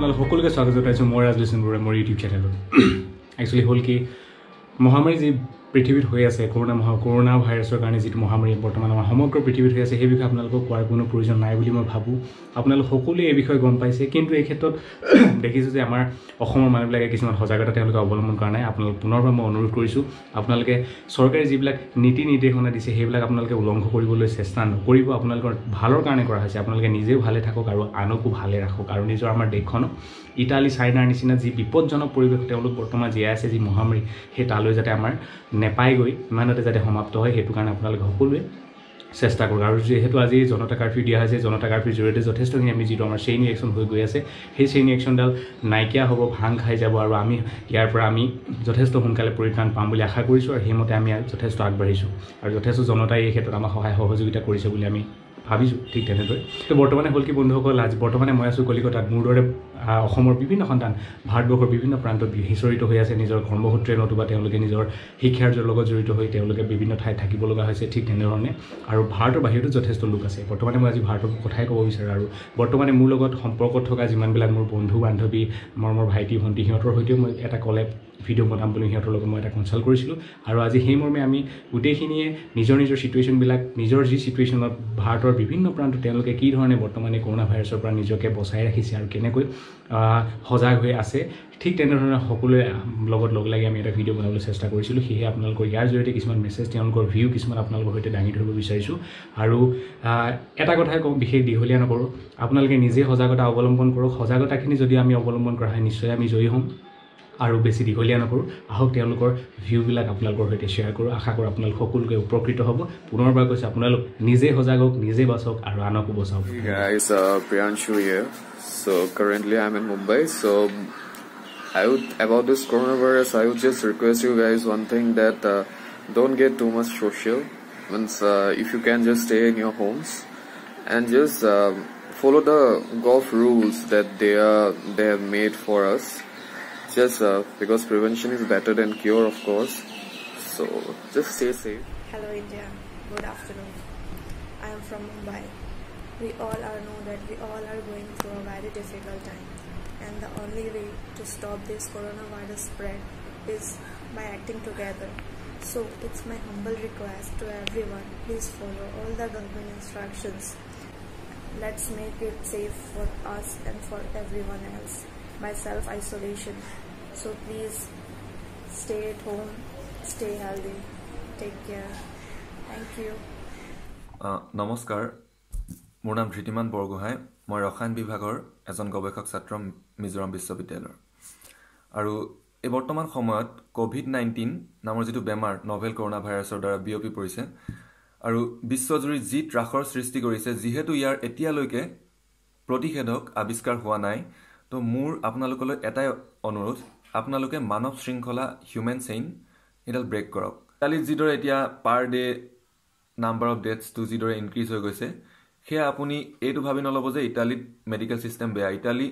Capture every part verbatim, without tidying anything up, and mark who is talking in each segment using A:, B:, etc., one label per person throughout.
A: আপোনালোক সকলোকে স্বাগত জনাইছোঁ মই ৰাজলিচন বৰুৱা মোৰ ইউটিউব চেনেলত। একচুৱেলি হ'ল কি মহামাৰী যি পৃথিৱীত হৈ আছে কৰোনা মহা কৰোনা ভাইৰাছৰ কাৰণে যিটো মহামাৰী বৰ্তমান আমাৰ সমগ্ৰ পৃথিৱীত হৈ আছে সেই বিষয়ে আপোনালোকক কোৱাৰ কোনো প্ৰয়োজন নাই বুলি মই ভাবোঁ। আপোনালোক সকলোৱে এই বিষয়ে গম পাইছে, কিন্তু এই ক্ষেত্ৰত দেখিছোঁ যে আমাৰ অসমৰ মানুহবিলাকে কিছুমান সজাগতা তেওঁলোকে অৱলম্বন কৰা নাই। আপোনালোক পুনৰবাৰ মই অনুৰোধ কৰিছোঁ, আপোনালোকে চৰকাৰে যিবিলাক নীতি নিৰ্দেশনা দিছে সেইবিলাক আপোনালোকে উলংঘন কৰিবলৈ চেষ্টা নকৰিব। আপোনালোকৰ ভালৰ কাৰণে কৰা হৈছে, আপোনালোকে নিজেও ভালে থাকক আৰু আনকো ভালে ৰাখক। আৰু নিজৰ আমাৰ দেশখনক ইটালী চাইনাৰ নিচিনা যি বিপদজনক পৰিৱেশ তেওঁলোক বৰ্তমান জীয়াই আছে যি মহামাৰী, সেই তালৈ যাতে আমাৰ নেপায়গৈ, ইমানতে যাতে সমাপ্ত হয় সেইটো কাৰণে আপোনালোকে সকলোৱে চেষ্টা কৰক। আৰু যিহেতু আজি জনতা কাৰ্ফিউ দিয়া হৈছে, জনতা কাৰ্ফিউৰ জৰিয়তে যথেষ্টখিনি আমি যিটো আমাৰ চেইন ৰিয়েকশ্যন হৈ গৈ আছে সেই চেইন ৰিয়েকশ্যনডাল নাইকিয়া হ'ব, ভাং খাই যাব আৰু আমি ইয়াৰ পৰা আমি যথেষ্ট সোনকালে পৰিত্ৰাণ পাম বুলি আশা কৰিছোঁ। আৰু সেইমতে আমি যথেষ্ট আগবাঢ়িছোঁ আৰু যথেষ্ট জনতাই এই ক্ষেত্ৰত আমাক সহায় সহযোগিতা কৰিছে বুলি আমি ভাবিছোঁ। ঠিক তেনেদৰে তো বৰ্তমানে হ'ল কি বন্ধুসকল, আজি বৰ্তমানে মই আছোঁ কলিকতাত। মোৰ দৰে অসমৰ বিভিন্ন সন্তান ভাৰতবৰ্ষৰ বিভিন্ন প্ৰান্তত সিঁচৰিত হৈ আছে নিজৰ কৰ্মসূত্ৰে, নতুবা তেওঁলোকে নিজৰ শিক্ষাৰ্যৰ লগত জড়িত হৈ তেওঁলোকে বিভিন্ন ঠাইত থাকিব লগা হৈছে। ঠিক তেনেধৰণে আৰু ভাৰতৰ বাহিৰতো যথেষ্ট লোক আছে। বৰ্তমানে মই আজি ভাৰতৰ কথাই ক'ব বিচাৰোঁ। আৰু বৰ্তমানে মোৰ লগত সম্পৰ্কত থকা যিমানবিলাক মোৰ বন্ধু বান্ধৱী, মোৰ মোৰ ভাইটি ভণ্টি, সিহঁতৰ সৈতেও মই এটা কলেব ভিডিঅ' বনাম বুলি সিহঁতৰ লগত মই এটা কনচাল্ট কৰিছিলোঁ। আৰু আজি সেই মৰ্মে আমি গোটেইখিনিয়ে নিজৰ নিজৰ ছিটুৱেশ্যনবিলাক, নিজৰ যি ছিটুৱেশ্যনত ভাৰতৰ বিভিন্ন প্ৰান্তত তেওঁলোকে কি ধৰণে বৰ্তমানে কৰোনা ভাইৰাছৰ পৰা নিজকে বচাই ৰাখিছে আৰু কেনেকৈ সজাগ হৈ আছে, ঠিক তেনেধৰণে সকলোৰে লগত লগ লাগি আমি এটা ভিডিঅ' বনাবলৈ চেষ্টা কৰিছিলোঁ। সেয়েহে আপোনালোকৰ ইয়াৰ জৰিয়তে কিছুমান মেছেজ, তেওঁলোকৰ ভিউ কিছুমান আপোনালোকৰ সৈতে দাঙি ধৰিব বিচাৰিছোঁ। আৰু এটা কথাই কওঁ, বিশেষ দীঘলীয়া নকৰোঁ, আপোনালোকে নিজে সজাগতা অৱলম্বন কৰক। সজাগতাখিনি যদি আমি অৱলম্বন কৰা হয় নিশ্চয় আমি জয়ী হ'ম। আৰু বেছি দীঘলীয়া নকৰোঁ, আহক তেওঁলোকৰ ভিউবিলাক আপোনালোকৰ সৈতে শ্বেয়াৰ কৰোঁ। আশা কৰোঁ আপোনালোক সকলোকে উপকৃত হ'ব। পুনৰবাৰ কৈছোঁ, আপোনালোক নিজে সজাগ হওক, নিজে বাচক আৰু আনকো বচাওক।
B: Hey guys, uh, Priyanshu here. So currently I'm in Mumbai. So I would about this coronavirus, I would just request you guys one thing, that uh, don't get too much social. Means uh, if you can just stay in your homes and just uh, follow the golf rules that they are they have made for us. Just uh, because prevention is better than cure, of course. So just stay safe.
C: Hello India, good afternoon. I am from Mumbai. We all are know that we all are going through a very difficult time, and the only way to stop this coronavirus spread is by acting together. So it's my humble request to everyone, please follow all the government instructions. Let's make it safe for us and for everyone else by self-isolation. So please stay at home, stay healthy, take care. Thank you.
D: Uh, নমস্কাৰ, মোৰ নাম ধৃতিমান বৰগোহাঁই। মই ৰসায়ন বিভাগৰ এজন গৱেষক ছাত্ৰ মিজোৰাম বিশ্ববিদ্যালয়ৰ। আৰু এই বৰ্তমান সময়ত কোভিড নাইণ্টিন নামৰ যিটো বেমাৰ নভেল কৰোনা ভাইৰাছৰ দ্বাৰা বিয়পি পৰিছে আৰু বিশ্বজুৰি যি ত্ৰাসৰ সৃষ্টি কৰিছে, যিহেতু ইয়াৰ এতিয়ালৈকে প্ৰতিষেধক আৱিষ্কাৰ হোৱা নাই, তো মোৰ আপোনালোকলৈ এটাই অনুৰোধ, আপোনালোকে মানৱ শৃংখলা হিউমেন চেইন এডাল ব্ৰেক কৰক। ইটালীত যিদৰে এতিয়া পাৰ ডে নাম্বাৰ অফ ডেথছটো যিদৰে ইনক্ৰিজ হৈ গৈছে, সেয়া আপুনি এইটো ভাবি নল'ব যে ইটালীত মেডিকেল ছিষ্টেম বেয়া। ইটালী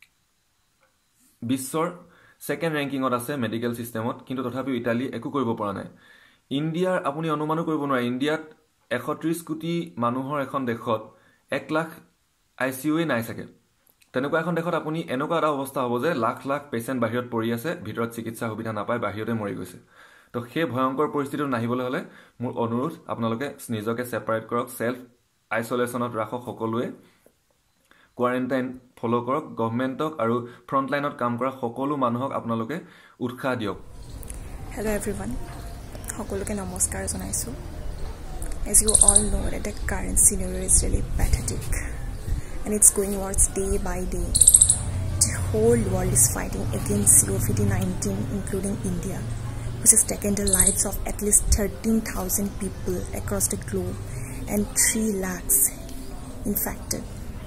D: বিশ্বৰ ছেকেণ্ড ৰেংকিঙত আছে মেডিকেল ছিষ্টেমত, কিন্তু তথাপিও ইটালী একো কৰিব পৰা নাই। ইণ্ডিয়াৰ আপুনি অনুমানো কৰিব নোৱাৰে, ইণ্ডিয়াত এশ ত্ৰিছ কোটি মানুহৰ এখন দেশত এক লাখ আই চি ইউৱে নাই চাগে। তেনেকুৱা এখন দেশত আপুনি এনেকুৱা এটা অৱস্থা হ'ব যে লাখ লাখ পেচেণ্ট বাহিৰত পৰি আছে, ভিতৰত চিকিৎসা সুবিধা নাপায়, বাহিৰতে মৰি গৈছে। তো সেই ভয়ংকৰ পৰিস্থিতিটো নাহিবলৈ হ'লে মোৰ অনুৰোধ, আপোনালোকে নিজকে ছেপাৰেট কৰক, ছেল্ফ আইচলেশ্যনত ৰাখক, সকলোৱে কোৱাৰেণ্টাইন ফ'ল' কৰক, গভৰ্ণমেণ্টক আৰু ফ্ৰণ্টলাইনত কাম কৰা সকলো মানুহক আপোনালোকে উৎসাহ দিয়ক।
C: Hello everyone, সকলোকে নমস্কাৰ জনাইছোঁ। As you all know that the current scenario is really pathetic and it's going worse day by day. The whole world is fighting against COVID nineteen, including India, which has taken the lives of at least thirteen thousand people across the globe and three lakhs infected.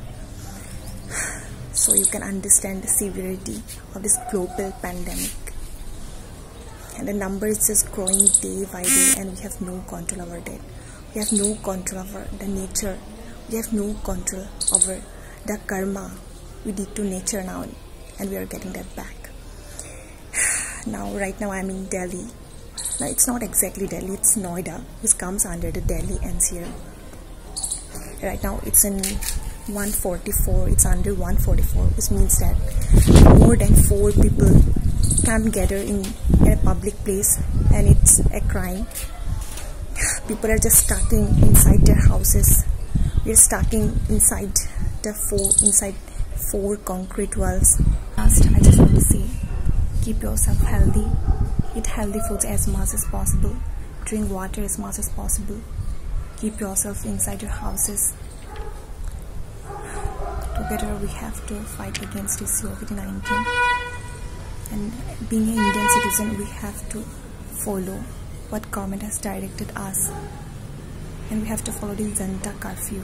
C: So you can understand the severity of this global pandemic. And the number is just growing day by day, and we have no control over that. We have no control over the nature. We have no control over the karma we did to nature now, and we are getting that back. Now, right now I'm in Delhi. Now it's not exactly Delhi, it's Noida, which comes under the Delhi N C R. Right now it's in
E: one forty-four. It's under one forty-four, which means that more than four people can't gather in, in a public place, and it's a crime. People are just stacking inside their houses. We're stacking inside the four inside four concrete walls. Last, I just want to say, keep yourself healthy. Eat healthy foods as much as possible. Drink water as much as possible. Keep yourself inside your houses. Together we have to fight against this COVID nineteen. And being an Indian citizen, we have to follow what government has directed us. And we have to follow the Janata curfew.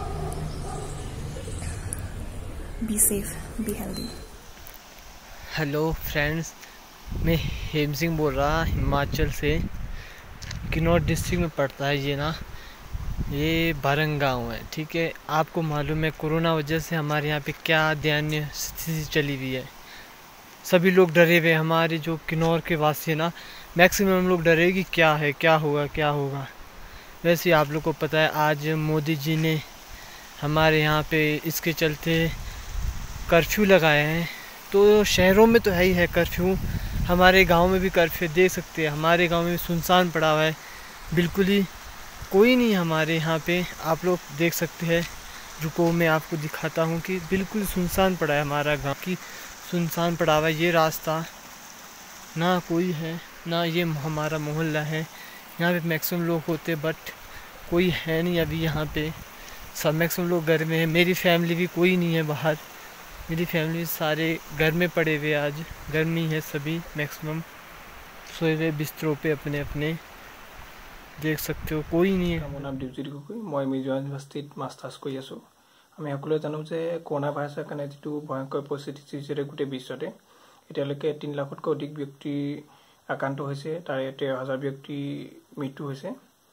E: Be safe, be healthy.
F: Hello friends, मैं हेम सिंह बोल रहा हिमाचल से। Kinnaur district में पड़ता है ये ना, ये बारंग गाँव है, ठीक है। आपको मालूम है कोरोना वजह से हमारे यहाँ पे क्या दयनीय स्थिति चली हुई है। सभी लोग डरे हुए, हमारे जो किन्नौर के वासी है ना, मैक्सिमम लोग डरे कि क्या है, क्या होगा क्या होगा। वैसे आप लोग को पता है आज मोदी जी ने हमारे यहाँ पे इसके चलते कर्फ्यू लगाए हैं। तो शहरों में तो है ही है कर्फ्यू, हमारे गांव में भी कर्फ्यू देख सकते हैं। हमारे गांव में भी सुनसान पड़ा हुआ है, बिल्कुल ही कोई नहीं हमारे यहाँ पे। आप लोग देख सकते हैं, रुको मैं आपको दिखाता हूँ कि बिल्कुल सुनसान पड़ा है हमारा गांव की, सुनसान पड़ा हुआ है। ये रास्ता ना कोई है, ना ये हमारा मोहल्ला है। यहाँ पे मैक्सिमम लोग होते बट कोई है नहीं अभी यहाँ पे। सब मैक्सिमम लोग घर में है। मेरी फैमिली भी कोई नहीं है बाहर, मेरी फैमिली सारे घर में पड़े हुए। आज गर्मी है, सभी मैक्सिमम सोए हुए बिस्तरों पे अपने अपने, देख सकते हो कोई नहीं है।
G: মোৰ নাম দীপজ্যোতি গগৈ, মই মিজোৰাম ইউনিভাৰ্চিটিত মাষ্টাৰ্ছ কৰি আছোঁ। আমি সকলোৱে জানো যে কৰোণা ভাইৰাছৰ কাৰণে যিটো ভয়ংকৰ পৰিস্থিতি সৃষ্টি গোটেই বিশ্বতে, এতিয়ালৈকে তিনি লাখতকৈ অধিক ব্যক্তি আক্ৰান্ত হৈছে, তাৰে তেৰ হাজাৰ ব্যক্তি মৃত্যু হৈছে।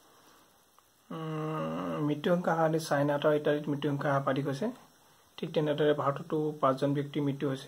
G: মৃত্যুসংখ্যা হাৰণি চাইনাত আৰু ইটালীত মৃত্যুসংখ্যা সৰ্বাধিক হৈছে। ঠিক তেনেদৰে ভাৰততো পাঁচজন ব্যক্তি মৃত্যু হৈছে।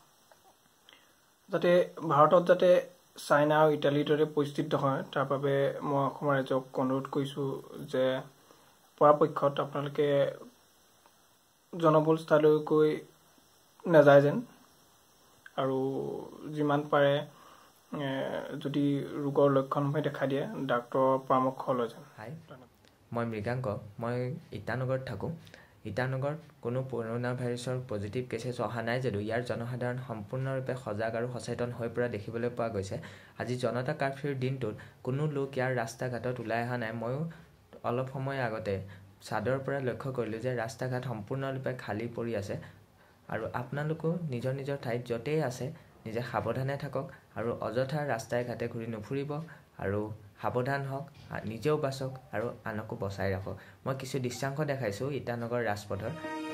G: যাতে ভাৰতত যাতে চাইনা আৰু ইটালীৰ দৰে পৰিস্থিতি নহয়, তাৰ বাবে মই অসমৰ ৰাইজক অনুৰোধ কৰিছোঁ যে পৰাপক্ষত আপোনালোকে জনবহুল স্থানলৈকৈ নাযায় যেন, আৰু যিমান পাৰে যদি ৰোগৰ লক্ষণসমূহে দেখা দিয়ে ডাক্তৰৰ পৰামৰ্শ লয় যেন।
H: হাই, মই মৃগাংক, মই ইটানগৰত থাকোঁ। ইটানগৰত কোনো কৰোনা ভাইৰাছৰ পজিটিভ কেছেছ অহা নাই যদিও ইয়াৰ জনসাধাৰণ সম্পূৰ্ণৰূপে সজাগ আৰু সচেতন হৈ পৰা দেখিবলৈ পোৱা গৈছে। আজি জনতা কাৰ্ফিউৰ দিনটোত কোনো লোক ইয়াৰ ৰাস্তা ঘাটত ওলাই অহা নাই। ময়ো অলপ সময় আগতে চাদৰ পৰা লক্ষ্য কৰিলোঁ যে ৰাস্তা ঘাট সম্পূৰ্ণৰূপে খালী পৰি আছে। আৰু আপোনালোকো নিজৰ নিজৰ ঠাইত য'তেই আছে নিজে সাৱধানে থাকক আৰু অযথা ৰাস্তাই ঘাটে ঘূৰি নুফুৰিব আৰু সাৱধান হওক, নিজেও বাচক আৰু আনকো বচাই ৰাখক। মই কিছু দৃশ্যাংশ দেখাইছোঁ ইটানগৰ ৰাজপথৰ।